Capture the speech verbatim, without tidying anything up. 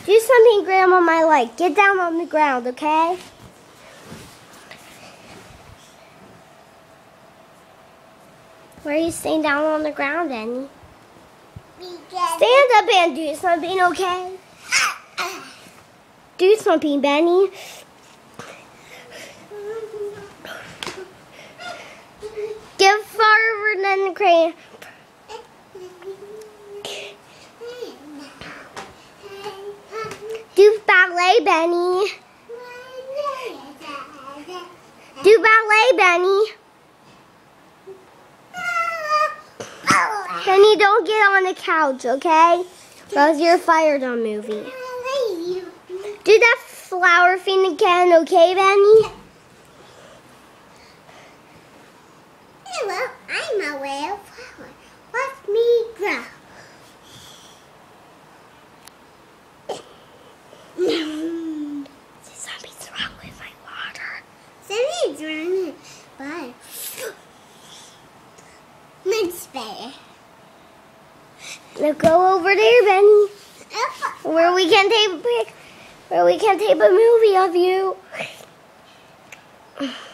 Do something Grandma might like. Get down on the ground, okay? Why are you staying down on the ground, Benny? Stand up and do something, okay? Do something, Benny. Get farther than the crane. Do ballet, Benny. Do ballet, Benny. Benny, don't get on the couch, okay? Because you're fired on movie. Do that flower thing again, okay, Benny? Hello, I'm a real flower. Watch me grow. Something's wrong with my water. Something's wrong with my water. Much better. Now go over there, Benny, where we can take a pic, where we can take a movie of you.